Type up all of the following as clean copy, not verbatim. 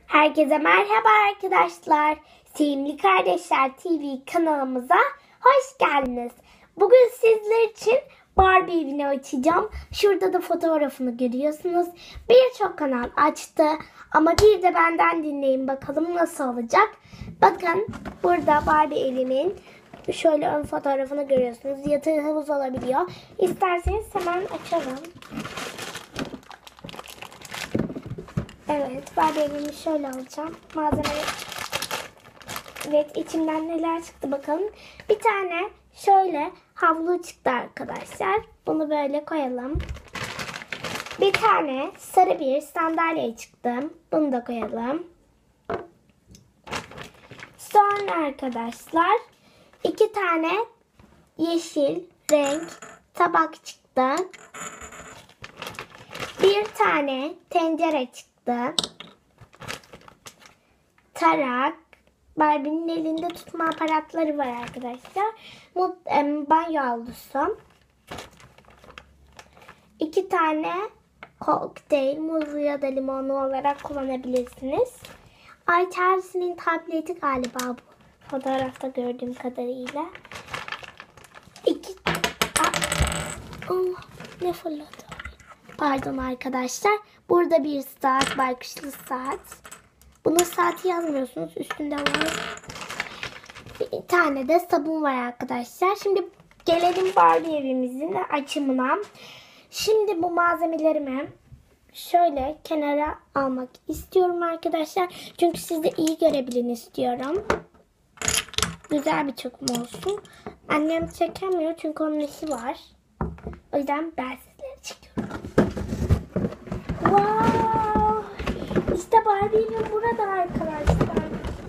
Herkese merhaba arkadaşlar. Sevimli Kardeşler TV kanalımıza hoş geldiniz. Bugün sizler için Barbie evini açacağım. Şurada da fotoğrafını görüyorsunuz. Birçok kanal açtı ama bir de benden dinleyin bakalım nasıl olacak. Bakın burada Barbie evimin şöyle ön fotoğrafını görüyorsunuz. Yatağı havuz olabiliyor. İsterseniz hemen açalım. Evet, Barbie evimi şöyle alacağım. Malzemeleri. Evet, içinden neler çıktı bakalım. Bir tane şöyle havlu çıktı arkadaşlar. Bunu böyle koyalım. Bir tane sarı bir sandalye çıktı. Bunu da koyalım. Sonra arkadaşlar 2 tane yeşil renk tabak çıktı. Bir tane tencere çıktı. Tarak. Barbie'nin elinde tutma aparatları var arkadaşlar. Banyo havlusu. 2 tane kokteyl, muzlu ya da limonlu olarak kullanabilirsiniz. Ayça'sının tableti galiba bu. Fotoğrafta gördüğüm kadarıyla. Allah, ne fırladı? Pardon arkadaşlar. Burada bir saat, baykuşlu saat. Bunun saati yazmıyorsunuz. Üstünde var. Bir tane de sabun var arkadaşlar. Şimdi gelelim Barbie evimizin açımına. Şimdi bu malzemelerimi şöyle kenara almak istiyorum arkadaşlar. Çünkü siz de iyi görebilin istiyorum. Güzel bir çekim olsun. Annem çekemiyor çünkü onun işi var. O yüzden ben sizlere çekiyorum. Wow! İşte Barbie evim burada arkadaşlar.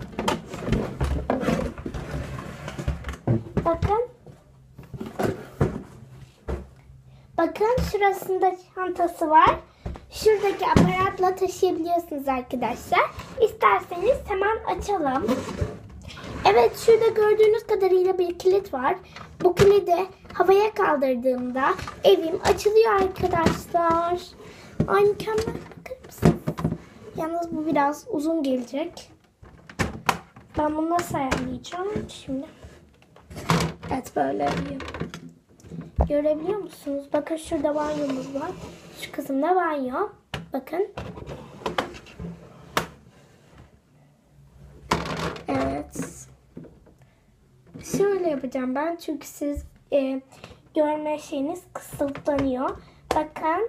Bakın. Bakın şurasında çantası var. Şuradaki aparatla taşıyabiliyorsunuz arkadaşlar. İsterseniz hemen açalım. Evet, şurada gördüğünüz kadarıyla bir kilit var. Bu kilidi havaya kaldırdığımda evim açılıyor arkadaşlar. Ay mükemmel, bakar mısınız? Yalnız bu biraz uzun gelecek. Ben bunu nasıl ayarlayacağım şimdi? Evet, böyle yapayım. Görebiliyor musunuz? Bakın şurada banyomuz var. Şu kısımda banyo. Bakın. Evet. Şöyle yapacağım ben. Çünkü siz görme şeyiniz kısıtlanıyor. Bakın.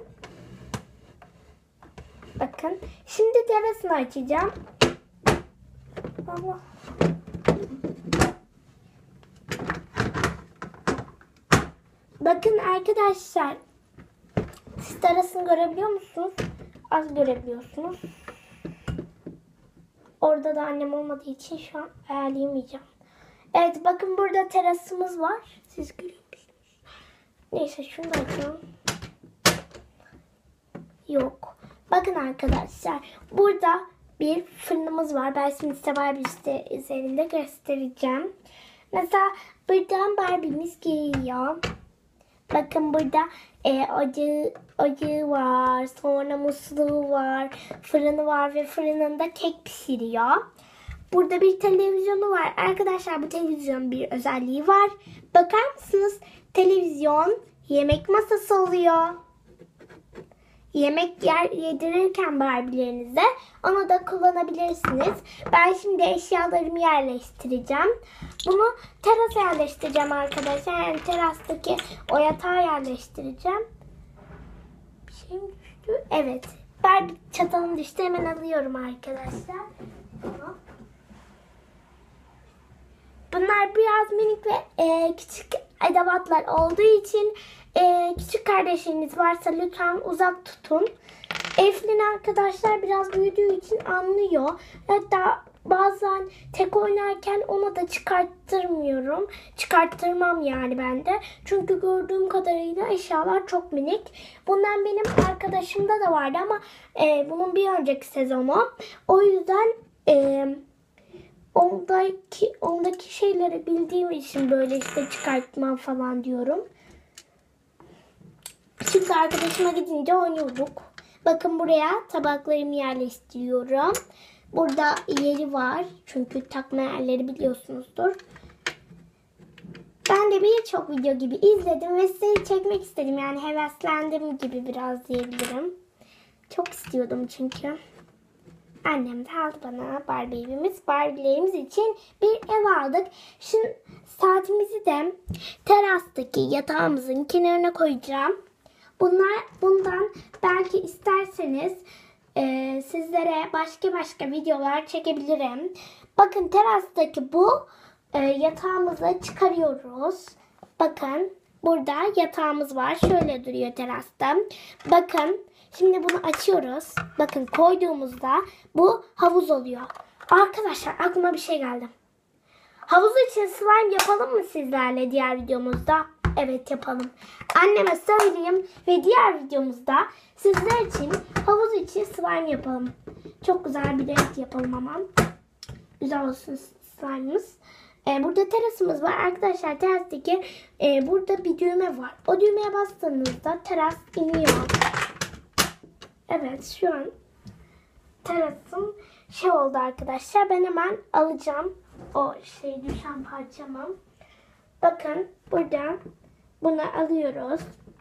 Bakın. Şimdi terasını açacağım. Allah. Bakın arkadaşlar. Siz terasını görebiliyor musunuz? Az görebiliyorsunuz. Orada da annem olmadığı için şu an ayarlayamayacağım. Evet, bakın burada terasımız var. Siz görüyor musunuz? Neyse, şunu da açalım. Yok. Bakın arkadaşlar. Burada bir fırınımız var. Ben şimdi size Barbie üzerinde göstereceğim. Mesela buradan Barbie'miz geliyor. Bakın burada ocağı var. Sonra musluğu var. Fırını var ve fırınında kek pişiriyor. Burada bir televizyonu var. Arkadaşlar bu televizyonun bir özelliği var. Bakar mısınız? Televizyon yemek masası oluyor. Yemek yedirirken Barbie'lerinize onu da kullanabilirsiniz. Ben şimdi eşyalarımı yerleştireceğim. Bunu terasa yerleştireceğim arkadaşlar. Yani terastaki o yatağa yerleştireceğim. Bir şey mi düştü? Evet. Barbie çatalım düştü. Hemen alıyorum arkadaşlar. Tamam. Bunlar biraz minik ve küçük edevatlar olduğu için küçük kardeşiniz varsa lütfen uzak tutun. Eflin arkadaşlar biraz büyüdüğü için anlıyor. Hatta bazen tek oynarken ona da çıkarttırmıyorum. Çıkarttırmam yani ben de. Çünkü gördüğüm kadarıyla eşyalar çok minik. Bundan benim arkadaşımda da vardı ama bunun bir önceki sezonu. O yüzden ondaki şeyleri bildiğim için böyle işte çıkartmam falan diyorum. Çünkü arkadaşıma gidince oynuyorduk. Bakın buraya tabaklarımı yerleştiriyorum. Burada yeri var. Çünkü takma yerleri biliyorsunuzdur. Ben de birçok video gibi izledim ve size çekmek istedim. Yani heveslendim gibi biraz diyebilirim. Çok istiyordum çünkü. Annem de aldı bana Barbie evimiz. Barbie'lerimiz için bir ev aldık. Şimdi saatimizi de terastaki yatağımızın kenarına koyacağım. Bundan belki isterseniz sizlere başka videolar çekebilirim. Bakın terastaki bu yatağımızı çıkarıyoruz. Bakın burada yatağımız var. Şöyle duruyor terasta. Bakın şimdi bunu açıyoruz. Bakın koyduğumuzda bu havuz oluyor. Arkadaşlar aklıma bir şey geldi. Havuz için slime yapalım mı sizlerle diğer videomuzda? Evet yapalım. Anneme söyleyeyim ve diğer videomuzda sizler için havuz için slime yapalım. Çok güzel bir renk yapalım ama. Güzel olsun slime'ımız. Burada terasımız var. Arkadaşlar terastaki burada bir düğme var. O düğmeye bastığınızda teras iniyor. Evet şu an terasım oldu arkadaşlar. Ben hemen alacağım o düşen parçamı. Bakın burada bunu alıyoruz.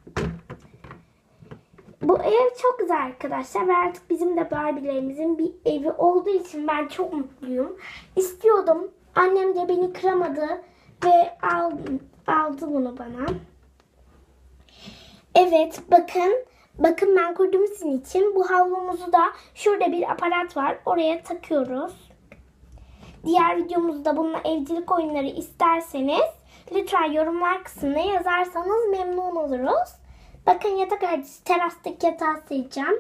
Bu ev çok güzel arkadaşlar ve artık bizim de Barbie'lerimizin bir evi olduğu için ben çok mutluyum. İstiyordum. Annem de beni kıramadı ve aldı bunu bana. Evet bakın ben kurdum sizin için. Bu havlumuzu da şurada bir aparat var. Oraya takıyoruz. Diğer videomuzda bununla evcilik oyunları isterseniz lütfen yorumlar kısmına yazarsanız memnun oluruz. Bakın yatak artısı terastaki yatağı sileceğim.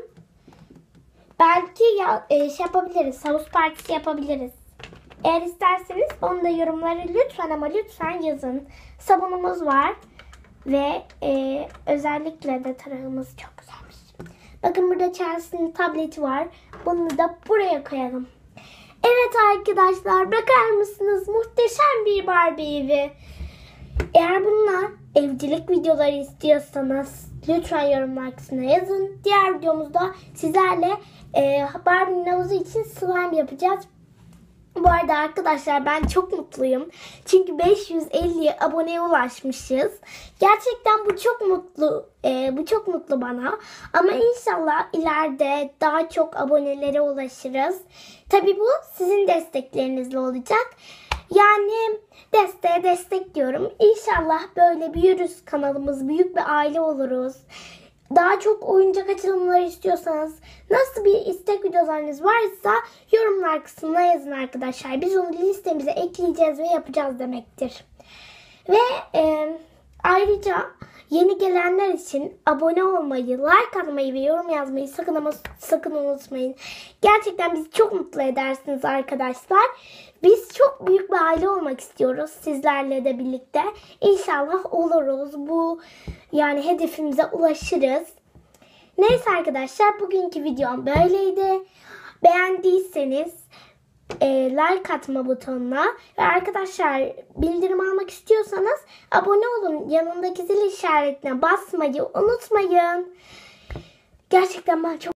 Belki yapabiliriz. Havuz partisi yapabiliriz. Eğer isterseniz onu da yorumlara lütfen yazın. Sabunumuz var. Ve özellikle de tarağımız çok güzelmiş. Bakın burada Chelsea'nin tableti var. Bunu da buraya koyalım. Evet arkadaşlar bakar mısınız? Muhteşem bir Barbie evi. Eğer bununla evcilik videoları istiyorsanız lütfen yorumlar kısmına yazın. Diğer videomuzda sizlerle Barbie'nin havuzu için slime yapacağız. Bu arada arkadaşlar ben çok mutluyum. Çünkü 550 aboneye ulaşmışız. Gerçekten bu çok mutlu bana. Ama inşallah ileride daha çok abonelere ulaşırız. Tabii bu sizin desteklerinizle olacak. Yani desteğe destek diyorum. İnşallah böyle büyürüz kanalımız. Büyük bir aile oluruz. Daha çok oyuncak açılımları istiyorsanız, nasıl bir istek videolarınız varsa yorumlar kısmına yazın arkadaşlar. Biz onu listemize ekleyeceğiz ve yapacağız demektir. Ve ayrıca yeni gelenler için abone olmayı, like atmayı ve yorum yazmayı sakın unutmayın. Gerçekten bizi çok mutlu edersiniz arkadaşlar. Biz çok büyük bir aile olmak istiyoruz sizlerle de birlikte. İnşallah oluruz. Yani hedefimize ulaşırız. Neyse arkadaşlar bugünkü videom böyleydi. Beğendiyseniz like atma butonuna ve arkadaşlar bildirim almak istiyorsanız abone olun. Yanındaki zil işaretine basmayı unutmayın. Gerçekten ben çok